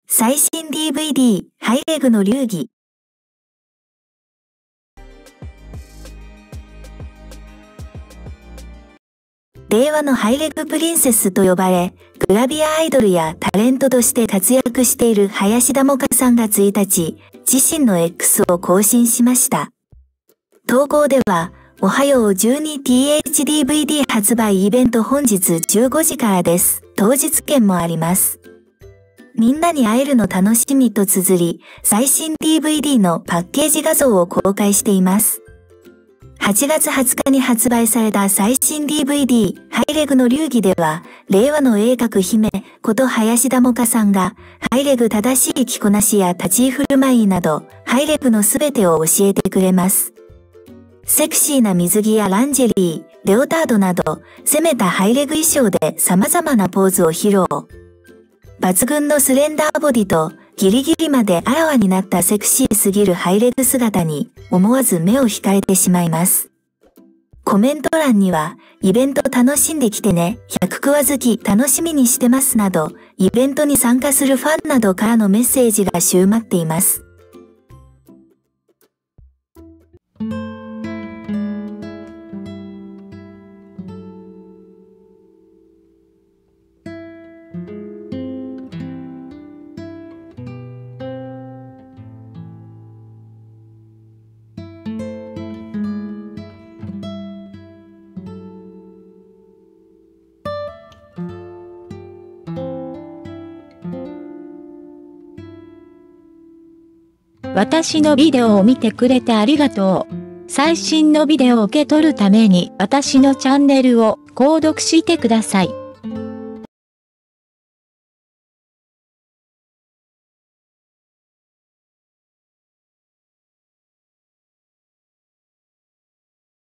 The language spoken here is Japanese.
最新 DVD、ハイレグの流儀。令和のハイレグプリンセスと呼ばれ、グラビアアイドルやタレントとして活躍している林田もかさんが1日、自身の X を更新しました。投稿では、おはよう 12THDVD 発売イベント本日15時からです。当日券もあります。みんなに会えるの楽しみと綴り、最新 DVD のパッケージ画像を公開しています。8月20日に発売された最新 DVD、ハイレグの流儀では、令和の鋭角姫こと林田もかさんが、ハイレグ正しい着こなしや立ち居振る舞いなど、ハイレグのすべてを教えてくれます。セクシーな水着やランジェリー、レオタードなど、攻めたハイレグ衣装で様々なポーズを披露。抜群のスレンダーボディとギリギリまであらわになったセクシーすぎるハイレグ姿に思わず目を惹かれてしまいます。コメント欄にはイベント楽しんできてね、100クワ好き楽しみにしてますなど、イベントに参加するファンなどからのメッセージが集まっています。 私のビデオを見てくれてありがとう。最新のビデオを受け取るために私のチャンネルを購読してください。